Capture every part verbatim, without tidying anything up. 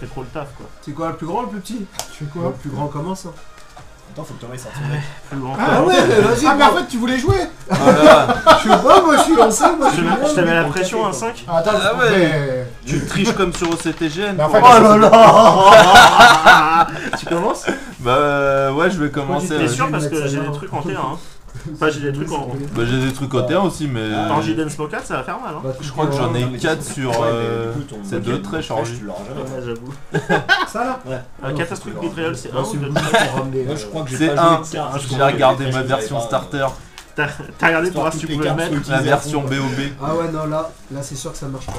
fait trop le taf quoi. C'est quoi, le plus grand ou le plus petit? Tu fais quoi? Le plus grand commence. Attends, faut que Thomas sorte. Plus grand. Ah ouais, vas-y. Ah mais en fait tu voulais jouer. Voilà. Je sais pas, moi je suis lancé, moi Je te mets- je te mets la pression à cinq. Ah, attends, Ah ouais. mais... Tu triches comme sur O C T G N. Mais en quoi. fait, Oh là là. Tu commences? Bah euh, ouais, je vais commencer. T'es ouais. sûr je vais parce mettre que ça j'ai là. des trucs en T un. Hein. Enfin, j'ai des trucs en. Bah j'ai des trucs au T un aussi, mais En J-Den Smoke ça va faire mal. Hein. Bah, je crois que j'en ai quatre sur. Ouais, mais euh, du coup, ton C'est deux très chargés. Tu l'auras jamais. Ouais, j'avoue. Ça là? Ouais. Un catastrophe Betrayal, c'est un Non, ou c'est deux? beaucoup pour ramener. Moi, je crois que j'ai C'est pas un. joué de ça. hein, je J'ai crois que regardé les ma flèches, version j'avais pas, starter, T'as t'as regardé pour Histoire voir que si tu toutes les pouvais le cartes mettre? soient la version B utilisées à O B. Ah ouais, non, là, là c'est sûr que ça marche pas.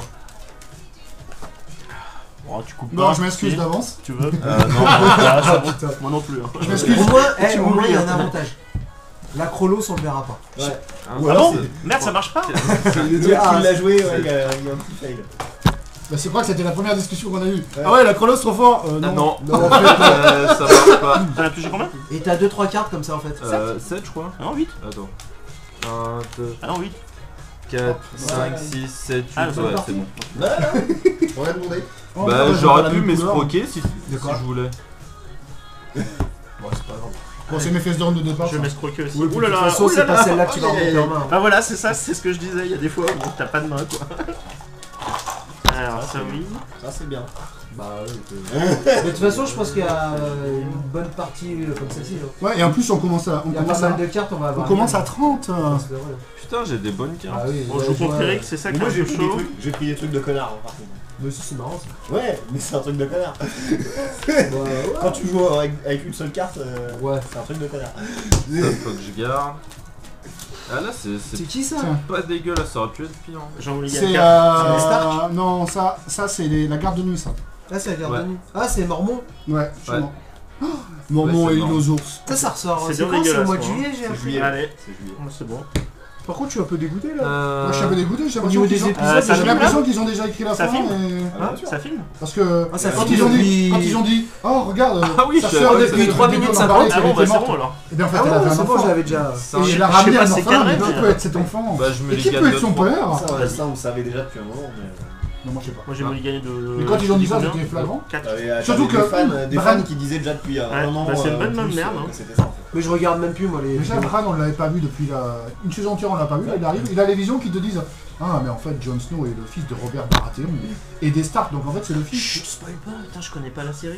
Oh, tu coupes Non, pas, je m'excuse si d'avance. Tu veux? Euh, non, Ah, ça va. Putain. Moi non plus. Hein. Je m'excuse. Au moins, eh, Tu au moins, il y a un m'oublies, hein. avantage. La Chrolos, on le verra pas. Ouais. Ou Ah alors, bon? Merde, ça marche pas? Le mec Ah, qui l'a joué, ouais, il y a il y a un petit fail. Bah c'est quoi que c'était la première discussion qu'on a eue? Ouais. Ah ouais, la Chronos trop fort. Euh, Ah non. non, Non, en fait, euh, ça marche pas. T'en as touché combien? et t'as deux trois cartes comme ça en fait. Euh, sept je crois. Ah non, huit. Attends. un, deux, Ah non, huit. quatre, cinq, six, sept, Ah, huit, c'est ouais parti. c'est bon. Voilà. On a demandé. Oh, Bah non, j'ai j'aurais la pu même couleur. m'escroquer si, si D'accord. je voulais. Bon, c'est pas grave. Bon, c'est mes fesses d'or de départ. Je vais ça. m'escroquer aussi. Oui, de Ouh là toute là, façon, ouh c'est là pas là. celle-là que tu vas Aïe, aïe, remonter en aïe. main. Ah voilà, c'est ça, c'est ce que je disais. Il y a des fois où t'as pas de main quoi. Alors ça oui. Ça, c'est bien. Bah oui. Mais de toute façon, je pense qu'il y a euh, une bonne partie euh, comme celle-ci. hein. Ouais, et en plus on commence à. On Il y a pas commence à, mal de cartes, on va on avoir. commence à trente. euh. C'est vrai. Putain j'ai des bonnes cartes. Ah oui, On ouais, joue je vois, contre Eric, c'est ça qui est Moi, un j'ai peu pris des chaud. trucs, j'ai pris des trucs de connard, hein, par contre. Mais si, c'est marrant ça. Ouais, mais c'est un truc de connard. Bah, ouais. Quand tu joues avec, avec une seule carte, euh, Ouais. c'est un truc de connard. Ça faut que je garde. Ah là c'est C'est c'est qui ça? Tiens. pas dégueulasse, ça aurait pu être pire. Jean-Louis C'est Gallica. C'est les euh... Stark Non, ça, ça c'est les- la garde de nuit ça. Ah, c'est la garde Ouais. de nuit. Ah, c'est Mormon. Ouais, sûrement. Oh, Mormon Ouais, c'est et marrant. nos ours. Ça, ça ressort. C'est C'est bien quand? C'est au dégueulasse, mois de quoi, hein. juillet, j'ai C'est appris. juillet. Allez, C'est juillet. Oh, c'est bon. Par contre, je suis un peu dégoûté là. Euh... Moi je suis un peu dégoûté, j'ai Au niveau l'impression des qu'ils ont- épisodes, Euh, ça j'ai filme, l'impression qu'ils ont déjà écrit la Ça fin. filme et- Ah, bien sûr. Ça filme? Parce que Ah, ça quand, filme ils ont dit, depuis- quand ils ont dit Oh regarde, Ah oui, sa je sœur savais depuis pas. trois depuis minutes trois cinquante, minutes Ah elle bon, était bah c'est morte. bon alors. Et bien en fait Ah elle ouais, avait un c'est bon, je enfant. l'avais déjà. Ça, Et Je- il je a sais ramené pas un c'est enfant, quel mais rêve, d'autres mais- peut être cet enfant. Bah je me Et les qui gagne peut de être son trois. père Ça, ça, on le savait déjà depuis un moment, mais. Non, moi je sais pas. Moi j'ai voulu gagner de. Mais quand ils ont dit ça, combien c'était flagrant. quatre. T'avais euh, Surtout t'avais que- des fans, des Bran- fans qui disaient déjà depuis un Ouais, moment. bah, c'est une euh, bonne plus, merde, euh, hein. que C'était ça en fait. Mais je regarde même plus moi les. Déjà, Bran, on l'avait pas vu depuis la... une saison entière, on l'a pas vu. Il arrive, il a les visions qui te disent Ah, mais en fait, Jon Snow est le fils de Robert Baratheon et des Stark, donc en fait, c'est le fils. Chut, spoil pas, putain, je connais pas la série.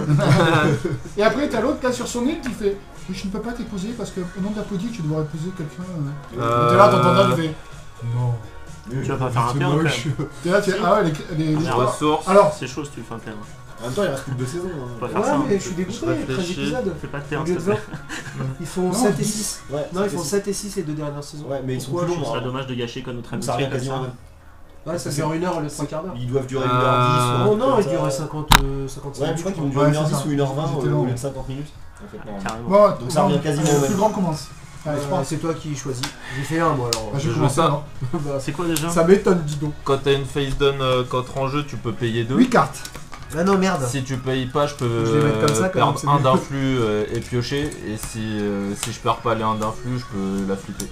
Et après, t'as l'autre qui est sur son île qui fait Oui, je ne peux pas t'épouser parce que au nom d'Apodie, tu devrais épouser quelqu'un. euh. Euh, Et t'es là, t'entends ça, tu fais Non. Tu vas pas faire un C'est terrain quand moche. même. T'es là, tu fais Ah ouais, les. les- les- Ah, Ressources. Alors, C'est chaud si tu fais un terrain. En même temps, il reste plus que deux saisons. Faut hein. pas faire ça. Ouais, hein. mais je suis dégoûté, Je treize réfléchis. épisodes. Fais pas de Au terrain, lieu s'il de te plaît. vingt. Ils font Non, sept et dix. six. Ouais, Non, ils font c'est- sept et six les deux dernières saisons. Ouais, mais ils sont Pourquoi plus Ce longs. serait hein. dommage de gâcher comme notre Donc amitié. ça revient comme quasiment ça. au même. Ouais, ça fait une heure au lieu de trois quarts d'heure. Ils doivent durer une Euh, heure dix. Oh non, comme ils ça. duraient cinquante, euh, cinquante-cinq Ouais, mais je crois qu'ils vont Ouais, durer une c'est heure ça. dix ou une heure vingt Ils au étaient au longs. lieu de cinquante minutes. En fait, non. Carrément. bon, Donc ça revient quasiment au Le même. plus grand commence. Allez, je Euh, pense. C'est toi qui choisis. J'ai fait un moi alors. Bah, je Je vais veux commencer ça. alors. Bah, C'est quoi déjà? Ça m'étonne, dis donc. Quand t'as une face down euh, contre en jeu, tu peux payer deux. huit cartes. Ah non, merde. Si tu payes pas, je peux Je vais mettre comme ça, euh, quand même, perdre c'est un mieux. d'influx euh, et piocher. Et si, euh, si je perds pas les un d'influx, je peux la flipper.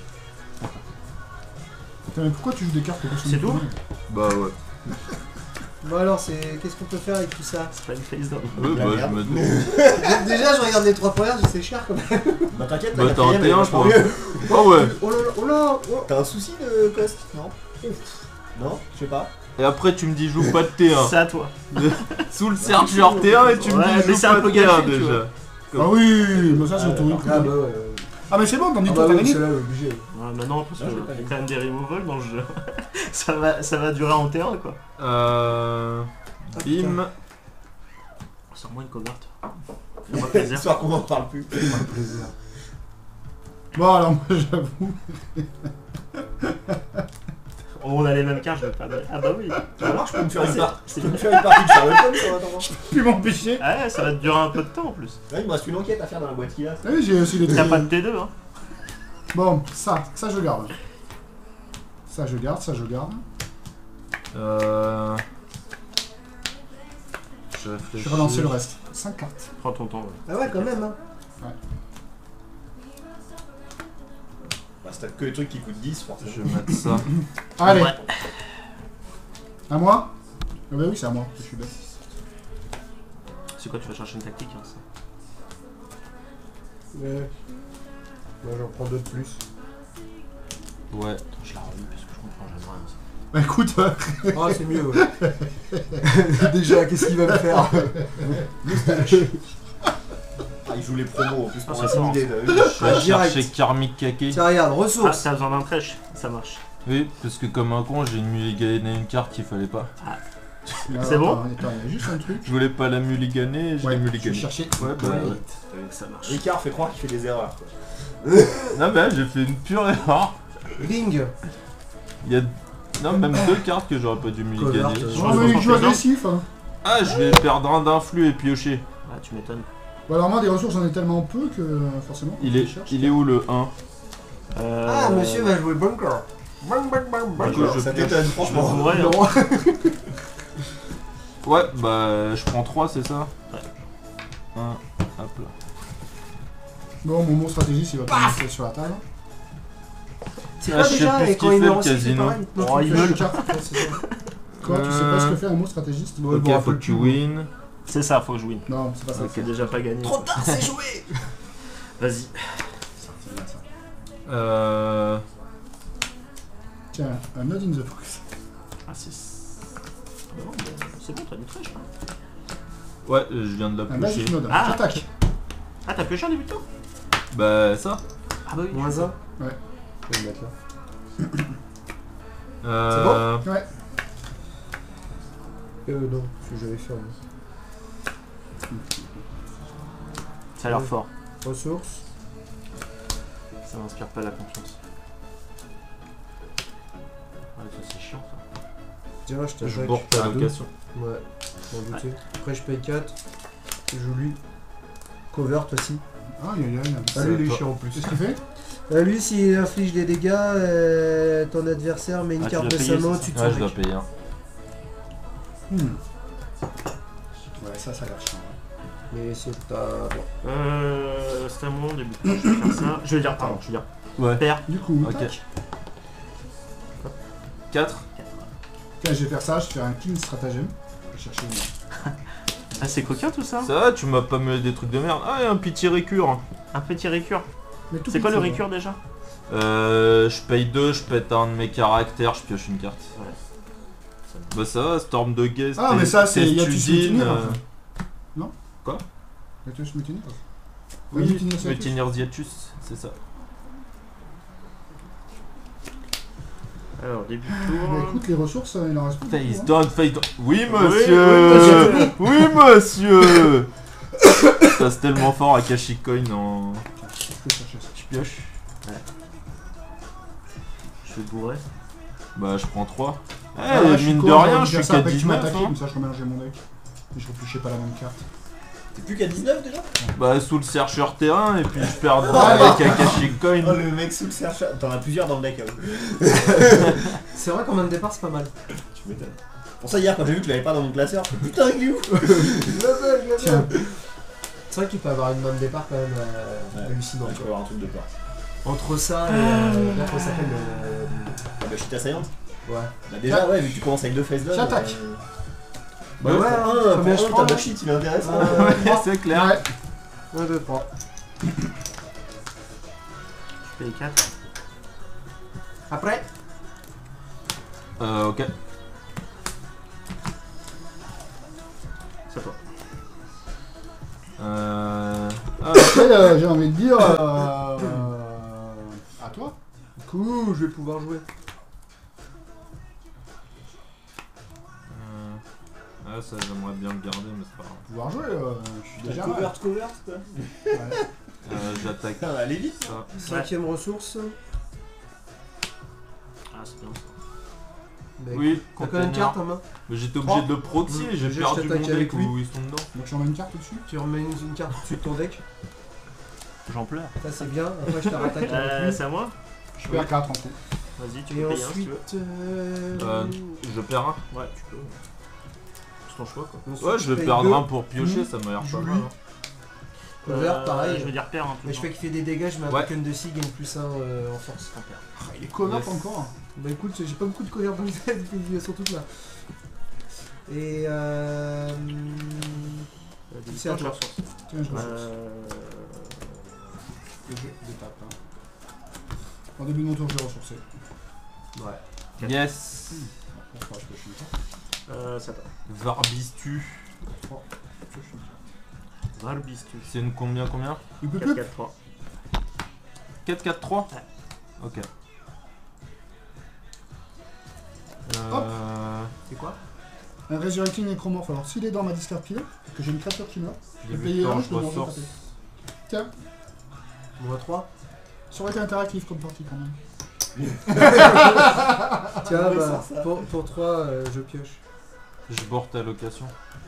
Putain, mais pourquoi tu joues des cartes comme ça? C'est tout Bah ouais. Bon alors, c'est qu'est-ce qu'on peut faire avec tout ça? C'est pas une face down. Ouais, La bah je merde. me doute. Déjà, je regarde les trois premières, je sais cher quand même. Bah t'inquiète, Bah la t'as un quatrième, T elle est un je vachement crois. mieux. Oh ouais. Oh là là, oh là, oh. T'as un souci de cost? Non. Non, je sais pas. Et après tu me dis joue pas de T un. C'est à toi. Sous le sergeur T un et tu me Ouais, mais dis joue c'est un pas peu de T un gâché, tu déjà. vois. Ah oui, mais ça c'est Ah, autour. Ah bah ouais. Ah, mais c'est bon, t'en dis Ah tout, bah t'as oui, gagné. celle-là, obligé. Ouais, bah non, parce Non, je l'ai que pas il y a vu. quand même des removals dans le jeu. ça, va, ça va durer en terrain quoi. Euh... Bim. Sors-moi une coverte. Fais-moi plaisir. Histoire qu'on en parle plus. Fais-moi plaisir. Bon, alors moi j'avoue. Oh, on a les mêmes cartes, je vais pas. Ah bah oui. Tu vas voir, je peux me faire une C'est- partie. c'est- Je peux me faire une partie de Sherlock Holmes en attendant. Plus m'empêcher. Ah ouais, ça va te durer un peu de temps en plus. Ouais, il me reste une enquête à faire dans la boîte qu'il a. Ah oui, j'ai aussi les T'as pas de T deux hein. Bon, ça, ça je garde. Ça je garde, ça je garde. Euh... Je Je réfléchis. vais relancer le reste. cinq cartes. Prends ton temps. Ouais. Ah ouais, quand même, hein. Bah, c'est que les trucs qui coûtent dix, forcément. Je vais mettre ça. Allez, Ouais. à moi. Ah bah oui, c'est à moi, je suis bête. C'est quoi, tu vas chercher une tactique hein, ça. Ouais. Moi j'en prends deux de plus. Ouais. Attends, je la relis parce que je comprends jamais rien. Ça. Bah écoute, euh, Ah c'est mieux ouais. Déjà qu'est-ce qu'il va me faire? Ah, il joue les promos en plus pour Ah, c'est intimider. fort, t'as vu Je vais Ah, direct. chercher Karmic Kake. Tiens regarde, Ah, ressources. t'as besoin d'un trèche, ça marche. Oui, parce que comme un con, j'ai une mulligané une carte qu'il fallait pas. C'est bon attends, attends, il y a juste un truc. Je voulais pas la mulliganer, je Ouais, l'ai je mulligané. cherchais. Ouais, bah Ouais. ouais. Ça marche. Ricard fait croire qu'il fait des erreurs. Quoi. Non, bah j'ai fait une pure erreur. Ring. Il y a. Non, même deux cartes que j'aurais pas dû mulliganer. Covert, Je euh, pense Non, qu'on mais il s'en joue fait. agressif. Hein. Ah, je vais perdre un d'influx et piocher. Ah, tu m'étonnes. Bon, alors moi, des ressources, j'en ai tellement peu que euh, forcément. Il je est, cherche. il est où le un? Euh... Ah monsieur va jouer bunker. Bang bang bang bang. coup, je ça pioche. t'étonne, Je me franchement. bourrais, hein. Non. Ouais, bah je prends trois, c'est ça? Ouais. un, hop là. Bon, mon mot stratégiste, il va pas rester sur la table. C'est Ah, quoi je sais déjà plus et ce quand qu'il il fait, me le reçoit c'est casino. pareil. Non, Oh, tu il me veut fais- Ouais, c'est ça. Quoi, tu sais pas ce que fait un mot stratégiste? Ouais, Ok, bon, faut un peu que tu de cul. win. C'est ça, faut que je win. Non, c'est pas ça. C'est déjà pas gagné. Trop tard, c'est joué. Vas-y. C'est bien ça. Euh. Tiens, un node in the box. Ah, c'est. Ah, non, mais c'est bon, t'as du trèche là. Ouais, je viens de la Un piocher. magic node. Ah. J'attaque. Ah, t'as pioché en début de tour? Bah ça. Ah, bah oui. Moins un. Ouais. Je vais le mettre là. Euh. Ouais. Euh non, ce que j'avais fait. moi. Ça a l'air fort. Ressources. Ça m'inspire pas la confiance. Ouais, ça c'est chiant ça. Tiens, je Je t'attaque. borde ta à deux. location. Ouais, m'en douter. Après je paye quatre. Je joue lui. Covert aussi. Ah, il y a, il y a, il y a. Ah lui il est toi. chiant en plus. Qu'est-ce qu'il fait? Euh, lui s'il inflige des dégâts, euh, ton adversaire met une Ah, tu carte dois de payer, sa main c'est au-dessus de Ouais, son je dois deck. payer un. Hmm. Ouais, ça, ça a l'air chiant. ouais. Mais c'est à... bon. Euh. C'est à moi, début de tour, je vais faire ça. Je vais dire, pardon, je vais dire. Ouais. Père. Du coup, Ok. tac. quatre. Tiens, je vais faire ça, je vais faire un king stratagème. Je vais chercher une. Ah, c'est coquin tout ça. Ça va, tu m'as pas mis des trucs de merde. Ah, et un petit récure. Un petit récure. Mais tout C'est quoi le petit, récure déjà? Euh. Je paye deux, je pète un de mes caractères, je pioche une carte. Ouais. Bah ça va, Storm de Guest. Ah, mais ça, c'est Yatus Testudine, Mutineer, euh, enfin. Non Quoi? Yatus Mutineer. Oui, Mutineer, c'est Yatus. Mutineers Yatus, c'est ça. Alors, début de Bah tour. écoute, les ressources, euh, il en reste plus. Face beaucoup, hein. down, face down. Oui, oui, monsieur. Oui, monsieur. Ça c'est tellement fort à Kashikoin en. Je peux chercher ça. Je pioche. Je vais bourrer. Bah je prends trois. Eh, Ah, là, je suis mine con, de j'aurais rien, dû je faire suis ça qu'à après que tu dix-neuf. m'attaques, Hein. comme ça je remélangeais mon deck. Et je repluchais pas la même carte. T'es plus qu'à dix-neuf déjà? Bah sous le chercheur terrain et puis je perds Ah, avec Akashi Coin. Oh le mec sous le chercheur. T'en as plusieurs dans le deck. Hein. C'est vrai qu'en main de départ c'est pas mal. Tu m'étonnes. Pour ça hier quand j'ai vu que je l'avais pas dans mon classeur, je me suis dit, putain il est où? Tiens, C'est vrai qu'il peut avoir une main de départ quand même euh, Ouais. hallucinante. Ouais, tu peux avoir un truc de peur. Entre ça et... Euh, là, comment ça s'appelle euh, Ah bah Chita Saillante. Ouais. Bah déjà ouais, vu que tu commences avec deux face down. J'attaque. euh, Bah ouais, pour hein, un, combien pour je un, prends ta là shit il est intéressant. Euh, Ouais, c'est clair. ouais. un, deux, trois. Je paye quatre. Après Euh, ok. C'est à toi. Euh. Ah, Après, euh, j'ai envie de dire. Euh, euh, à toi. Du coup, je vais pouvoir jouer. euh, ah, ça j'aimerais bien le garder, mais c'est pas grave. Pouvoir jouer, euh, je suis déjà. Cover, mal. cover, quoi. Ouais. Euh, J'attaque Putain, allez vite. ça. Cinquième ressource. Ah, c'est bien ça. Bah, Oui, t'as combien de container. cartes en main? Mais j'étais obligé de le proxy Mmh. et j'ai Je perdu mon t'attaque avec deck lui. où ils sont dedans. Donc je remets une carte au-dessus. Tu remets une, une carte au-dessus de ton deck. J'en pleure. Ça c'est bien. Après je te rattaque Euh, avec lui. c'est à moi? Je perds quatre en tout. Vas-y, tu Et peux payer un si tu ensuite... veux. Euh... Euh, je perds un. Ouais, tu peux. C'est ton choix quoi. ensuite, Ouais, je vais paye perdre deux. un pour piocher, Mmh. ça m'a l'air Joue pas lui. mal. hein. Cover, Euh, pareil. Je veux dire père un peu. Mais je fais qu'il fait des dégâts, je mets un Ouais. token de six, gagne plus un euh, en force. Sans père. Ah, il est cover Yes. encore. Bah écoute, j'ai pas beaucoup de colère dans le set, elles sont toutes là. Et euh... Euh, des C'est à toi. ressources. Tiens, je ressource. Euh... Et je détape. Hein. En début de mon tour, je vais ressourcer. Ouais. Yes. Bon, enfin, je peux finir ça. Euh, ça va. Varbistu. Oh, je finis. Varbistu. C'est une combien combien Hup, hup, quatre hup. quatre trois. quatre quatre trois. Ouais. Ok. Euh... C'est quoi? Un Resurrecting Necromorph. Alors, s'il est dans ma discard pile, que j'ai une créature qui meurt, je vais Début payer de temps, un, je je dois manger ressource. taper. Tiens, On a trois. ça aurait été interactif comme partie quand même. Tiens, Ouais, bah, c'est ça. pour, pour trois, euh, je pioche. Je borde ta location.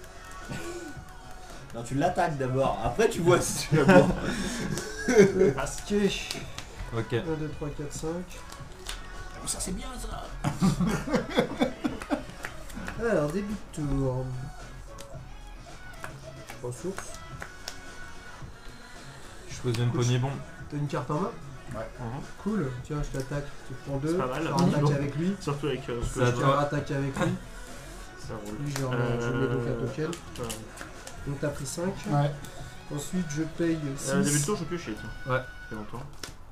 Non, tu l'attaques d'abord, après tu vois si tu la vois. Parce que. Ok. un, deux, trois, quatre, cinq. Oh, ça c'est bien ça. Alors, début de tour. Ressources. Je faisais une poignée bombe. T'as une carte en main? Cool. Tiens, je t'attaque. Tu prends deux. C'est pas mal, Tu là. rattaques Bon. avec lui. surtout avec euh, ce Ça que je va. Tu vois. rattaques avec lui. Ça roule. Lui, je, remets- je mets donc un Euh, token. ouais. Donc t'as pris cinq. Ouais. Ensuite, je paye six. Euh, début de tour, je peux piocher, tiens. Ouais. C'est longtemps.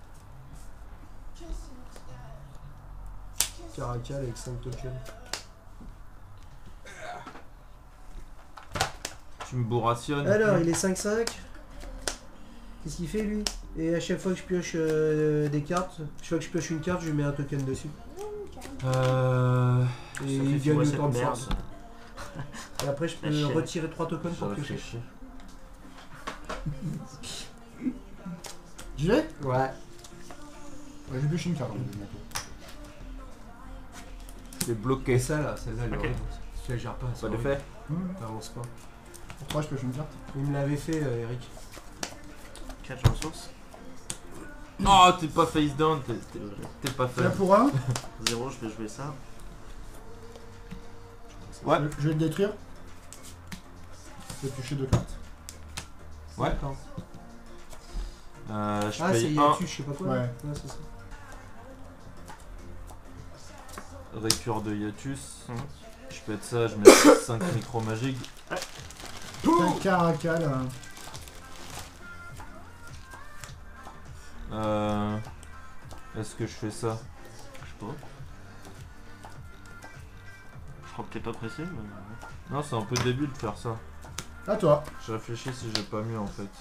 Caracal avec cinq tokens. Tu me bourrationnes. Alors, il est cinq cinq. Qu'est-ce qu'il fait lui? Et à chaque fois que je pioche euh, des cartes, chaque fois que je pioche une carte, je lui mets un token dessus. Euh... Et Ça il fait gagne fois le cette temps de merde. force. Et après, je La peux chienne. retirer trois tokens Je pour piocher. réfléchis. J'y vais? Ouais. Ouais, j'ai pioché une carte en début de mon tour. C'est Et bloqué. ça là, celle-là, elle est Ok. horrible. Si tu la gères pas, c'est Pas de horrible. fait. Ouais, ouais. T'avances pas. Pour trois, je pioche une carte. Il me l'avait fait, euh, Eric. quatre ressources. Oh, t'es pas face down. T'es- t'es- Désolé. T'es pas Là fait. pour un, zéro, je vais jouer ça. Ouais. je vais le détruire. Je vais piocher deux cartes. Ouais. D'accord. Euh, je Ah, c'est paye un. Yatus, je sais pas quoi. Ouais. là. Ouais, c'est ça. Récure de hiatus. Mhm. Je pète ça, je mets cinq micro magiques. Un caracal. hein. Euh... Est-ce que je fais ça? Je sais pas. Je crois que t'es pas pressé, mais. Non, c'est un peu débile de faire ça. À toi. Je réfléchis si j'ai pas mieux en fait.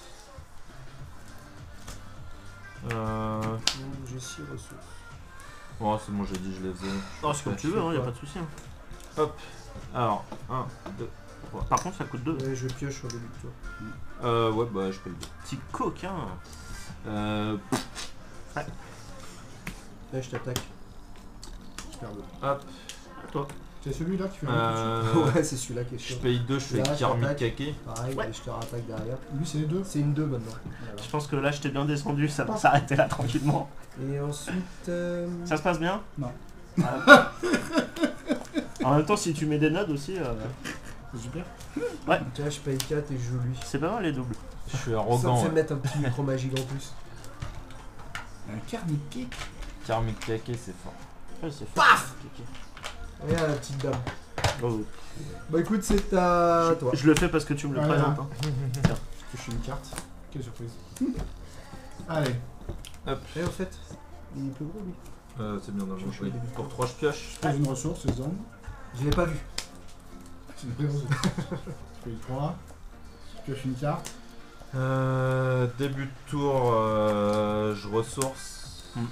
Euh... Donc, j'ai six ressources. Bon, c'est bon, j'ai dit, je les faisais. Oh, c'est comme tu veux, hein, y a pas de souci. hein. Hop. Alors, un, deux. Par contre, ça coûte deux. Ouais, je pioche au début de tour. Euh, ouais, bah, je paye deux. Petit coquin. Euh, Là, je t'attaque. Je perds deux. hop. À toi. C'est celui-là qui fait un Euh, Ouais, c'est celui-là qui est je chaud. paye deux, je fais Là, je Karmic t'attaque. Kake. Pareil, Ouais. et je te rattaque derrière. Lui, c'est les deux. C'est une deux maintenant. Je pense que là, je t'ai bien descendu, ça va s'arrêter là tranquillement. Et ensuite. euh, Ça se passe bien? Non. Ah. En même temps, si tu mets des nodes aussi, euh, C'est super. Tiens, je paye quatre et je joue lui. c'est pas mal les doubles. Je suis Ça me arrogant. fait ouais. mettre un petit micro magique en plus. Un carniquet. Karmic Kake, c'est fort. Ouais, c'est Paf. Regarde la petite dame. Oh, Bah écoute, c'est à toi. je le fais parce que tu me le Ouais, présentes. ouais. hein. Je pioche une carte. Quelle surprise. Allez. Et en fait, il est plus gros lui. Euh, c'est bien dans le Je jeu. suis au Oui. début. Pour trois, je pioche. Je pose une ressource, c'est zone. Je l'ai pas vu. C'est une vraie ressource. Je paye trois. Je pioche une carte. Euh, début de tour, euh, je ressource. Hmm.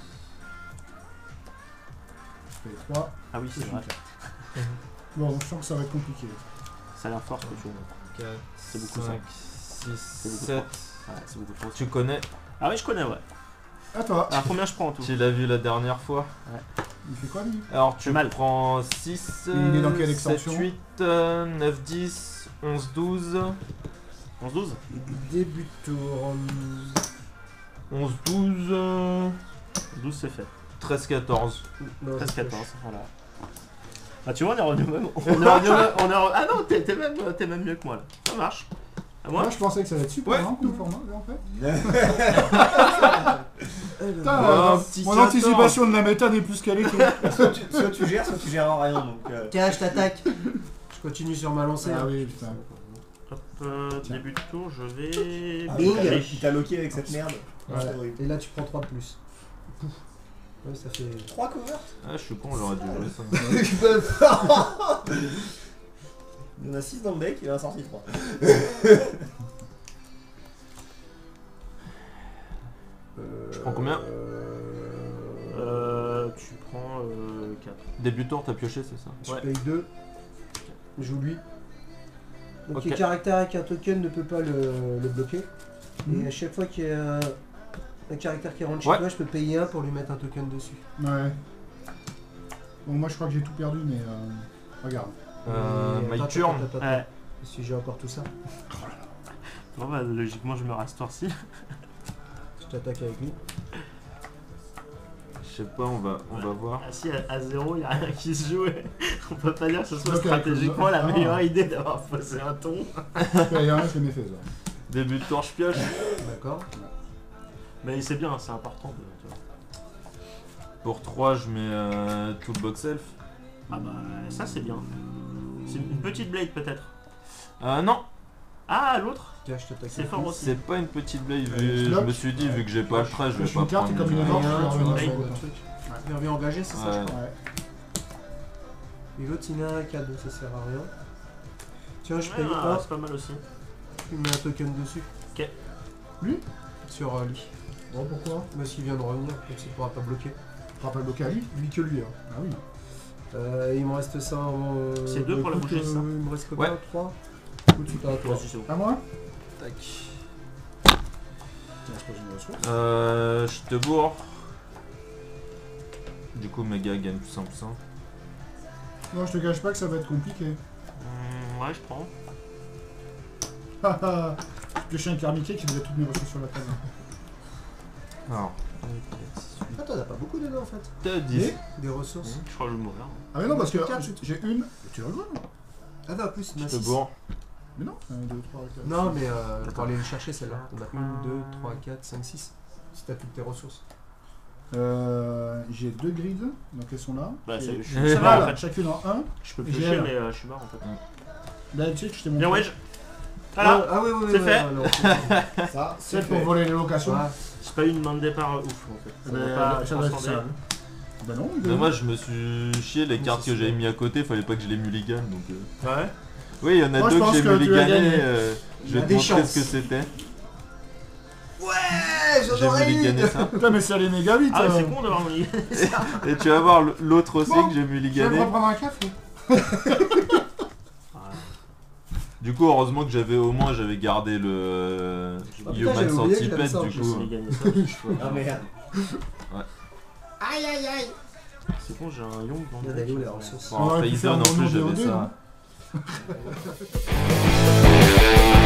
Je paye trois. Ah oui, Je c'est pioche une vrai. carte. Bon, donc je sens que ça va être compliqué. Ça a l'air fort ce que tu veux. quatre, C'est beaucoup, cinq, C'est six, beaucoup sept. Ouais, c'est beaucoup trop. Tu connais? Ah oui, je connais, ouais. À toi. Alors combien je prends en tout? Tu l'as vu la dernière fois. Il fait quoi lui? Alors tu Mal. prends six, Il est dans quelle sept, extension? huit, euh, neuf, dix, onze, douze. onze douze? Début de tour. onze, douze, euh, douze c'est fait. treize, quatorze. Non, treize je quatorze, voilà. Ah tu vois, on est revenu même. On est revenu même- on est revenu- Ah non, t'es t'es même, t'es même mieux que moi là. Ça marche. À moi? Moi, je pensais que ça allait être super Ouais. lent tout pour moi, en fait. Euh, Putain, Oh, euh, un petit mon quatorze. anticipation de la méta n'est plus calée que. soit, tu, soit tu gères, soit tu gères rien. Donc, euh, Tiens, je t'attaque. Je continue sur ma lancée. Ah hein. oui, putain. Hop, euh, Tiens. début de tour, je vais. Ah, Bing. il t'a- Il t'a loqué avec cette merde. Voilà. C'est horrible. Et là, tu prends trois de plus. Pouf. Ouais, ça fait. trois covers. Ah, je suis con, j'aurais dû jouer ça. Il y en a six dans le deck, il en a sorti trois. Je prends combien? Euh, tu prends euh, quatre. Début de tour, t'as pioché, c'est ça? Je Ouais. paye deux. Joue lui. Donc Ok. les caractères avec un token ne peut pas le, le bloquer. Mhm. Et à chaque fois qu'il y a un, un caractère qui rentre chez Ouais. toi, je peux payer un pour lui mettre un token dessus. Ouais. Bon, moi je crois que j'ai tout perdu, mais euh, regarde. Euh, Et my attends, turn. attends, attends, attends. Ouais. Si j'ai encore tout ça, Bon, bah, logiquement, je me reste tour-ci. je t'attaque avec lui. Je sais pas, on va, on va voir. Ah, si, à, à zéro, il n'y a rien qui se joue. On peut pas dire que ce soit Ok, stratégiquement la ah. meilleure idée d'avoir posé un ton. Il y a rien, je l'ai méfait ça. Début de tour, je pioche. D'accord. Mais c'est bien, c'est important. De, tu vois. Pour trois, je mets euh, Toolbox Elf. Ah bah, ça c'est bien. C'est une petite blade peut-être. Euh, non, Ah, l'autre, Tiens, je t'attaque c'est avec fort lui. aussi. c'est pas une petite blade. Euh, Vu, je slot. me suis dit, vu que j'ai pas le trait, je vais Pioche pas une carte prendre. et comme il est Et mort, un, je vais tu revenir ramènes sur le le truc. Il revient engagé, c'est ça, Ouais. je crois. Ouais. Et l'autre, il a un cadeau, ça sert à rien. Tiens, je paye Ah, un, c'est pas mal aussi. tu mets un token dessus. Ok. Lui Sur euh, lui. Bon, pourquoi? Parce qu'il vient de revenir, donc il pourra pas bloquer. Tu rappelles bloqué à lui? Lui que lui. Hein. Ah oui. Euh, il me reste ça en. euh, C'est deux bah, pour la écoute, bouger, ça. euh, Il me reste combien? Ouais. trois. Ou tu t'as à toi. Vas-y, c'est bon. À moi? Tac. Tiens, je pose une ressource. Euh, je te bourre. Du coup, mes gars gagnent plus un plus un. Non, je te cache pas que ça va être compliqué. Hum, ouais, je prends. Haha. Je pioche un karmiqué qui nous a toutes mes ressources sur la table. Alors, Ah, t'en as pas beaucoup dedans en fait. t'as dix. Des ressources. Je crois que je vais mourir. Ah mais non, parce que Quatre, j'ai- c'est j'ai une... Tu rigoles? Ah, bah, en plus, il y en Je a te six. bourre. Mais non, un, deux, trois, quatre. Non, mais euh, pour aller les chercher celle-là. On a un, deux, trois, quatre, cinq, six. Si t'as toutes tes ressources. Euh, j'ai deux grids, donc elles sont là. Bah, J'ai- c'est- je j'ai suis ça mort là, en fait. chacune en un. Je peux J'ai piocher, un. mais euh, je suis mort en fait. Là, tu sais que je t'ai montré. Bien, wedge. Voilà. Ah, oui, oui, oui. C'est oui, fait. alors, Ça, c'est pour voler les locations. ouais. J'ai pas eu une main de départ euh, ouf en fait. Ça Eh ben, va pas ça doit être transcender. ça. Bah non, il Mais est- moi, je me suis chié. Les Oui, cartes c'est que sûr. j'avais mis à côté, fallait pas que je les mulligan. Donc, euh. Ouais. oui, il y en a Moi, je deux que pense j'ai que tu as mulligané. gagné. euh, Il je a vais te des montrer chances. ce que c'était. Ouais, j'en J'ai aurais mulligané une. ça. Putain, mais c'est allé méga vite. Ah, mais euh. c'est con d'avoir mon lit. Et tu vas voir l'autre aussi Bon, que j'ai Tu veux mulligané. reprendre un café? Du coup, heureusement que j'avais au moins j'avais gardé le Ah, putain, Human j'avais oublié que j'avais Centipede ça en du plus. coup. J'ai gagné ça. Ah merde. Aïe, aïe, aïe. C'est con, j'ai un Young dans Il y le en deck. a où les ressources? Bon, en aurait pu Phaser faire non un plus nom j'avais V O D, ça. hein.